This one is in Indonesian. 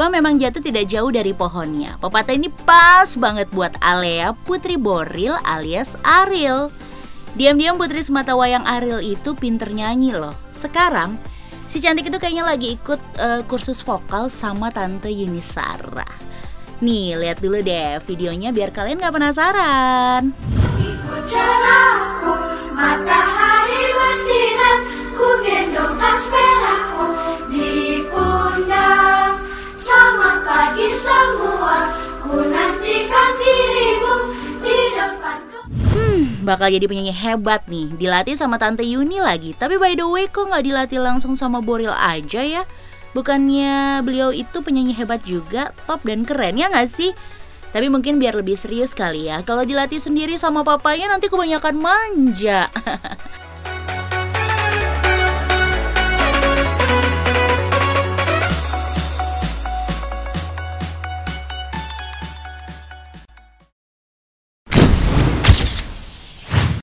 memang jatuh tidak jauh dari pohonnya. Pepatah ini pas banget buat Alea, putri Boril alias Ariel. Diam-diam putri sematawayang Ariel itu pinter nyanyi loh. Sekarang si cantik itu kayaknya lagi ikut kursus vokal sama Tante Yunisara. Nih, lihat dulu deh videonya biar kalian gak penasaran. Ikut cerahku, matahari bersinar, ku gendong tas merahku di pundak. Selamat pagi semua, ku nantikan dirimu di depan. Bakal jadi penyanyi hebat nih, dilatih sama Tante Yuni lagi. Tapi by the way kok gak dilatih langsung sama Boril aja ya? Bukannya beliau itu penyanyi hebat juga, top dan keren ya gak sih? Tapi mungkin biar lebih serius kali ya, kalau dilatih sendiri sama papanya nanti kebanyakan manja.